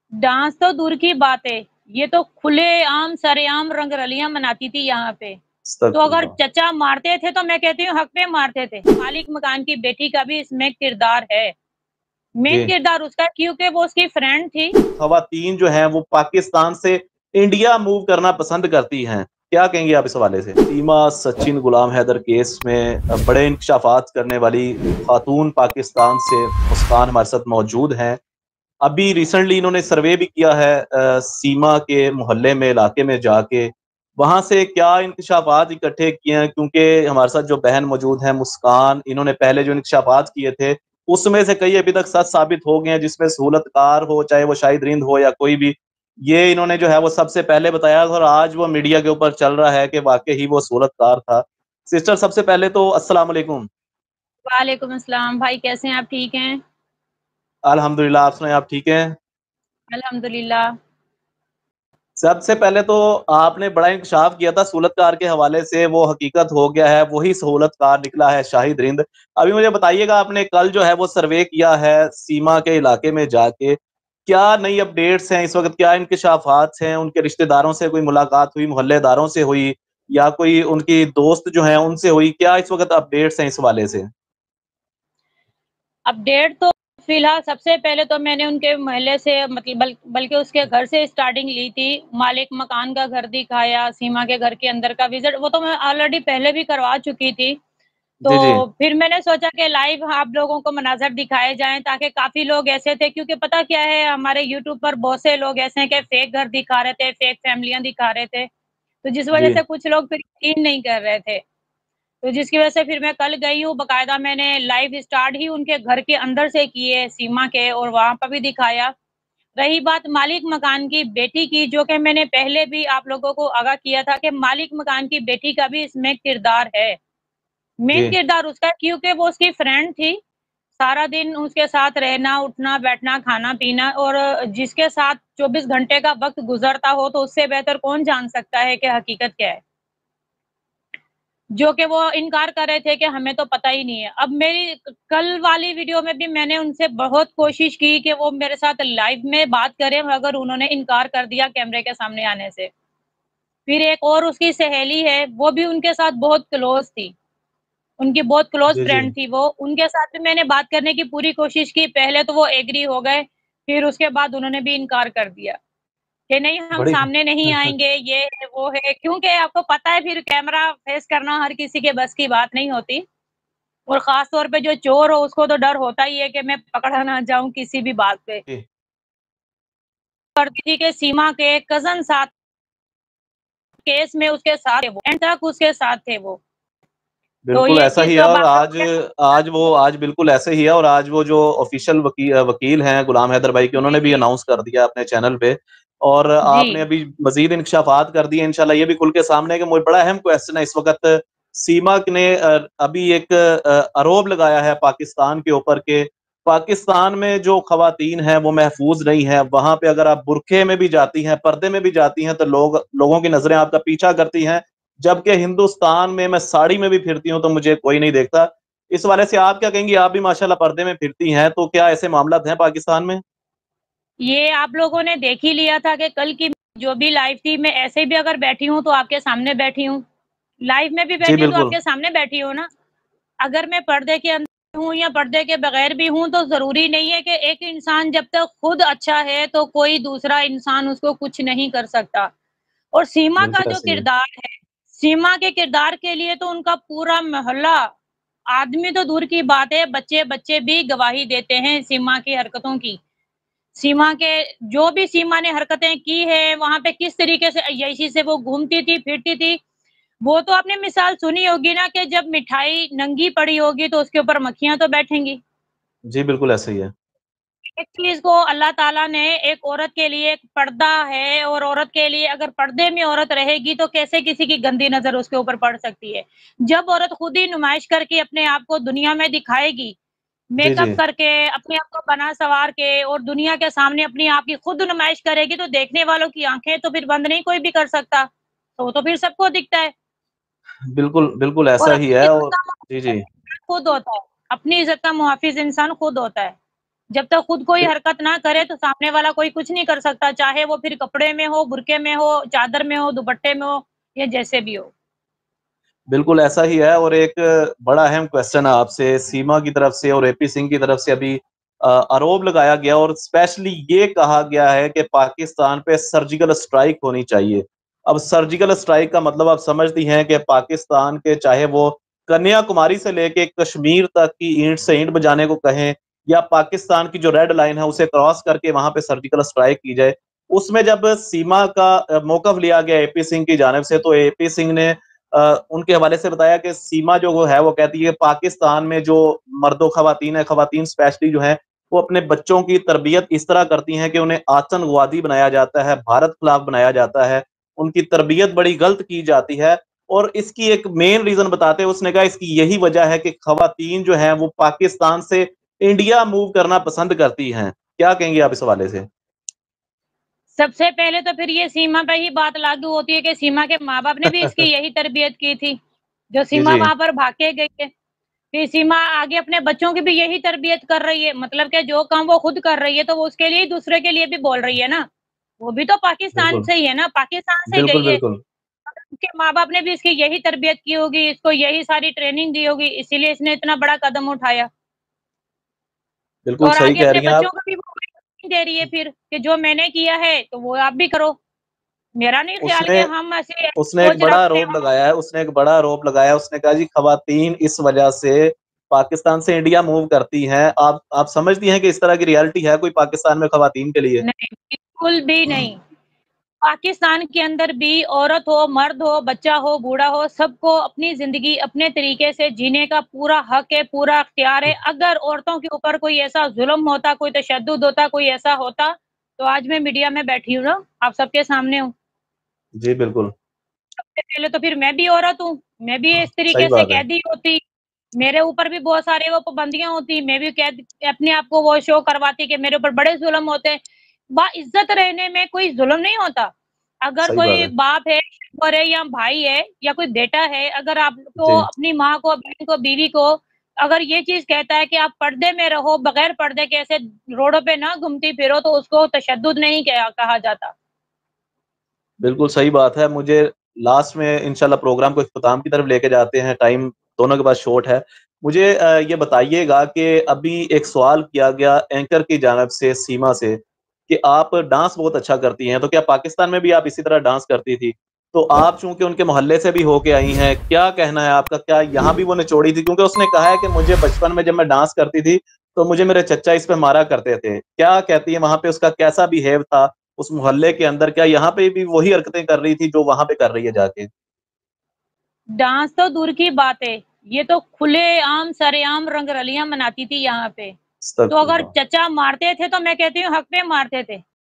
Dance तो दूर की बात है, ये तो खुलेआम सरेआम रंगरलियां मनाती थी यहाँ पे। तो अगर अस्तगफुरुल्लाह। चचा मारते थे तो मैं कहती हूँ हक पे मारते थे। मालिक मकान की बेटी का भी इसमें किरदार है। मेन जी। किरदार उसका है क्योंकि वो उसकी फ्रेंड थी। खवातीन जो हैं वो पाकिस्तान से इंडिया मूव करना पसंद करती हैं, क्या कहेंगे आप इस हवाले से? सीमा सचिन गुलाम हैदर केस में बड़े इंकशाफात करने वाली खातून पाकिस्तान से मुस्कान हमारे साथ मौजूद हैं। अभी रिसेंटली इन्होंने सर्वे भी किया है सीमा के मोहल्ले में, इलाके में जाके, वहां से क्या इंकशाफात इकट्ठे किए हैं, क्योंकि हमारे साथ जो बहन मौजूद है मुस्कान, इन्होंने पहले जो इंकशाफात किए थे उसमें से कई अभी तक सच साबित हो गए हैं, जिसमें सहूलतकार हो, चाहे वो शाहिद रिंद हो या कोई भी, ये इन्होंने जो है वो सबसे पहले बताया था और आज वो मीडिया के ऊपर चल रहा है कि वाकई ही वो सहूलतकार था। सिस्टर, सबसे पहले तो अस्सलाम वालेकुम। वालेकुम अस्सलाम। भाई कैसे हैं आप? ठीक हैं? अल्हम्दुलिल्लाह, आप सुनाएं, आप ठीक हैं? अल्हम्दुलिल्लाह। सबसे पहले तो आपने बड़ा इंकशाफ किया था सहूलतकार के हवाले से, वो हकीकत हो गया है, वही सहूलतकार निकला है शाहिद रिंद। अभी मुझे बताइएगा, आपने कल जो है वो सर्वे किया है सीमा के इलाके में जाके, क्या नई अपडेट्स हैं इस वक्त, क्या इंकशाफात हैं? उनके रिश्तेदारों से कोई मुलाकात हुई, मोहल्लेदारों से हुई, या कोई उनकी दोस्त जो है उनसे हुई? क्या इस वक्त अपडेट्स हैं इस हवाले से? अपडेट तो फिलहाल सबसे पहले तो मैंने उनके मोहल्ले से मतलब बल्कि उसके घर से स्टार्टिंग ली थी। मालिक मकान का घर दिखाया, सीमा के घर के अंदर का विजिट वो तो मैं ऑलरेडी पहले भी करवा चुकी थी। तो जी जी। फिर मैंने सोचा कि लाइव आप लोगों को मनाज़र दिखाए जाएँ ताकि काफ़ी लोग ऐसे थे, क्योंकि पता क्या है, हमारे यूट्यूब पर बहुत से लोग ऐसे हैं कि फेक घर दिखा रहे थे, फेक फैमिलियाँ दिखा रहे थे। तो जिस वजह जी से कुछ लोग फिर यकीन नहीं कर रहे थे। तो जिसकी वजह से फिर मैं कल गई हूँ, बाकायदा मैंने लाइव स्टार्ट ही उनके घर के अंदर से किए सीमा के, और वहाँ पर भी दिखाया। रही बात मालिक मकान की बेटी की, जो कि मैंने पहले भी आप लोगों को आगाह किया था कि मालिक मकान की बेटी का भी इसमें किरदार है। मेन जी। किरदार उसका है क्योंकि वो उसकी फ्रेंड थी। सारा दिन उसके साथ रहना, उठना, बैठना, खाना-पीना, और जिसके साथ 24 घंटे का वक़्त गुज़रता हो तो उससे बेहतर कौन जान सकता है कि हकीकत क्या है। जो कि वो इनकार कर रहे थे कि हमें तो पता ही नहीं है। अब मेरी कल वाली वीडियो में भी मैंने उनसे बहुत कोशिश की कि वो मेरे साथ लाइव में बात करें, मगर उन्होंने इनकार कर दिया कैमरे के सामने आने से। फिर एक और उसकी सहेली है, वो भी उनके साथ बहुत क्लोज़ थी। उनकी बहुत क्लोज़ जी जी। फ्रेंड थी वो, उनके साथ भी मैंने बात करने की पूरी कोशिश की। पहले तो वो एग्री हो गए, फिर उसके बाद उन्होंने भी इनकार कर दिया कि नहीं, हम बड़ी सामने नहीं आएँगे, ये है, वो है। क्योंकि आपको पता है फिर कैमरा फेस करना हर किसी के बस की बात नहीं होती, और ख़ास तौर पे जो चोर हो उसको तो डर होता ही है कि मैं पकड़ा ना जाऊँ किसी भी बात पे। जी। करती थी कि सीमा के कज़न साथ केस में उसके साथ थे वो, एंड तक उसके साथ थे वो। तो बिल्कुल ये ऐसा चीज़ ही है, तो अब और आप आज लोगों ने आज बिल्कुल ऐसे ही है, और आज वो जो ऑफिशियल वकील हैं गुलाम हैदर भाई के, जी, उन्होंने भी जी। अनाउंस कर दिया अपने चैनल पे। और जी। आपने अभी मजीद इंकशाफात कर दिए, इंशाल्लाह ये भी खुल के सामने है कि मुझे बड़ा अहम क्वेश्चन है इस वक्त। सीमा ने अभी एक आरोप लगाया है पाकिस्तान के ऊपर के पाकिस्तान में जो खवातीन हैं वो महफूज नहीं है, वहां पे अगर आप बुरखे में भी जाती हैं, पर्दे में भी जाती हैं, तो लोगों की नजरें आपका पीछा करती हैं, जबकि हिंदुस्तान में मैं साड़ी में भी फिरती हूँ तो मुझे कोई नहीं देखता। इस वाले से आप क्या कहेंगी? आप भी माशाल्लाह पर्दे में फिरती हैं, तो क्या ऐसे मामला हैं पाकिस्तान में? ये आप लोगों ने देख ही लिया था कि कल की जो भी लाइव थी, मैं ऐसे भी अगर बैठी हूँ तो आपके सामने बैठी हूँ। लाइव में भी जी बैठी हूँ तो बिल्कुल। आपके सामने बैठी हूँ ना। अगर मैं पर्दे के अंदर हूँ या पर्दे के बगैर भी हूँ तो ज़रूरी नहीं है कि एक इंसान जब तक खुद अच्छा है तो कोई दूसरा इंसान उसको कुछ नहीं कर सकता। और सीमा का बिल्कुल जो ऐसे ही है। किरदार है, सीमा के किरदार के लिए तो उनका पूरा मोहल्ला, आदमी तो दूर की बात है, बच्चे-बच्चे भी गवाही देते हैं सीमा की हरकतों की। सीमा के जो भी सीमा ने हरकतें की है, वहाँ पे किस तरीके से अय्याशी से वो घूमती थी, फिरती थी, वो तो आपने मिसाल सुनी होगी ना कि जब मिठाई नंगी पड़ी होगी तो उसके ऊपर मक्खियाँ तो बैठेंगी। जी बिल्कुल ऐसे ही है। एक चीज़ को अल्लाह ताला ने एक औरत के लिए एक पर्दा है, और औरत के लिए अगर पर्दे में औरत रहेगी तो कैसे किसी की गंदी नज़र उसके ऊपर पड़ सकती है। जब औरत खुद ही नुमाइश करके अपने आप को दुनिया में दिखाएगी, जी जी। मेकअप करके, अपने आप को बना-सवार के, और दुनिया के सामने अपनी आप की खुद नुमाइश करेगी, तो देखने वालों की आँखें तो फिर बंद नहीं कोई भी कर सकता। तो वो तो फिर सबको दिखता है। बिल्कुल बिल्कुल और ऐसा ही अपनी है। इज़्ज़त और का जी मुहाफ़िज़ जी। इंसान खुद होता है। अपनी इज़्ज़त का मुहाफ़िज़ इंसान खुद होता है। जब तक खुद कोई हरकत ना करे तो सामने वाला कोई कुछ नहीं कर सकता, चाहे वो फिर कपड़े में हो, बुर्के में हो, चादर में हो, दुपट्टे में हो या जैसे भी हो। बिल्कुल ऐसा ही है। और एक बड़ा अहम क्वेश्चन है आपसे, सीमा की तरफ से और एपी सिंह की तरफ से अभी आरोप लगाया गया और स्पेशली ये कहा गया है कि पाकिस्तान पे सर्जिकल स्ट्राइक होनी चाहिए। अब सर्जिकल स्ट्राइक का मतलब आप समझती हैं कि पाकिस्तान के चाहे वो कन्याकुमारी से लेके कश्मीर तक की ईंट से ईंट बजाने को कहें, या पाकिस्तान की जो रेड लाइन है उसे क्रॉस करके वहां पे सर्जिकल स्ट्राइक की जाए। उसमें जब सीमा का मौकफ लिया गया एपी सिंह की जानिब से, तो एपी सिंह ने उनके हवाले से बताया कि सीमा जो वो है वो कहती है पाकिस्तान में जो मर्दो खवातीन है, खवातीन स्पेशली जो है वो अपने बच्चों की तरबियत इस तरह करती हैं कि उन्हें आतंकवादी बनाया जाता है, भारत खिलाफ बनाया जाता है, उनकी तरबियत बड़ी गलत की जाती है। और इसकी एक मेन रीजन बताते हैं, उसने कहा इसकी यही वजह है कि खवातीन जो है वो पाकिस्तान से इंडिया मूव करना पसंद करती हैं। क्या कहेंगे आप इस हवाले से? सबसे पहले तो फिर ये सीमा पे ही बात लागू होती है कि सीमा के माँ-बाप ने भी इसकी यही तरबियत की थी, जो जी सीमा जी। वहाँ पर भाग के गई है। फिर सीमा आगे अपने बच्चों की भी यही तरबियत कर रही है, मतलब कि जो काम वो खुद कर रही है तो वो उसके लिए ही दूसरे के लिए भी बोल रही है ना। वो भी तो पाकिस्तान बिल्कुल से ही है ना, पाकिस्तान से बिल्कुल। गई है। बिल्कुल उसके माँ-बाप ने भी इसकी यही तरबियत की होगी, इसको यही सारी ट्रेनिंग दी होगी, इसीलिए इसने इतना बड़ा कदम उठाया। बिल्कुल और सही आगे कह अपने रही हैं बच्चों आप। को भी वो नहीं दे रही है फिर कि जो मैंने किया है तो वो आप भी करो। मेरा नहीं ख्याल उसने कि हम ऐसे उसने एक सोच बड़ा रखते आरोप हो। लगाया है, उसने एक बड़ा आरोप लगाया, उसने कहा जी खवातीन इस वजह से पाकिस्तान से इंडिया मूव करती हैं। आप समझती हैं कि इस तरह की रियलिटी है कोई पाकिस्तान में खवातीन के लिए? नहीं, बिल्कुल भी नहीं। पाकिस्तान के अंदर भी औरत हो, मर्द हो, बच्चा हो, बूढ़ा हो, सबको अपनी ज़िंदगी अपने तरीके से जीने का पूरा हक है, पूरा अख्तियार है। अगर औरतों के ऊपर कोई ऐसा ज़ुल्म होता, कोई तशद्दुद होता, कोई ऐसा होता, तो आज मैं मीडिया में बैठी हूँ ना, आप सबके सामने हूँ। जी बिल्कुल। सबसे पहले तो फिर मैं भी औरत हूँ, मैं भी इस सही तरीके से बात है। कैदी होती, मेरे ऊपर भी बहुत सारे वो पाबंदियाँ होती, मैं भी कैद अपने आप को वो शो करवाती कि मेरे ऊपर बड़े ज़ुल्म होते हैं। बाइज़्ज़त रहने में कोई ज़ुल्म नहीं होता। अगर सही बात कोई है। बाप है, शौहर है या भाई है या कोई बेटा है, अगर आपको जी अपनी माँ को, बहन को, बीवी को अगर ये चीज़ कहता है कि आप पर्दे में रहो, बगैर पर्दे के ऐसे रोडों पे ना घूमती फिरो, तो उसको तशद्दुद नहीं कहा जाता। बिल्कुल सही बात है। मुझे लास्ट में इंशाल्लाह प्रोग्राम को इख्तिताम की तरफ लेके जाते हैं, टाइम दोनों के पास शॉर्ट है। मुझे ये बताइएगा कि अभी एक सवाल किया गया एंकर की जानिब से सीमा से कि आप डांस बहुत अच्छा करती हैं, तो क्या पाकिस्तान में भी आप इसी तरह डांस करती थी? तो आप चूंकि उनके मोहल्ले से भी होके आई हैं, क्या कहना है आपका? क्या यहाँ भी वो निचोड़ी थी? क्योंकि उसने कहा है कि मुझे बचपन में जब मैं डांस करती थी तो मुझे मेरे चचा इस पे मारा करते थे। क्या कहती है वहां पे उसका कैसा बिहेव था उस मोहल्ले के अंदर? क्या यहाँ पे भी वही हरकतें कर रही थी जो वहां पे कर रही है जाके? डांस तो दूर की बात है, ये तो खुलेआम सरेआम रंगरलियाँ मनाती थी यहाँ पे। तो अगर अस्तगफुरुल्लाह। चचा मारते थे तो मैं कहती हूँ हक पे मारते थे।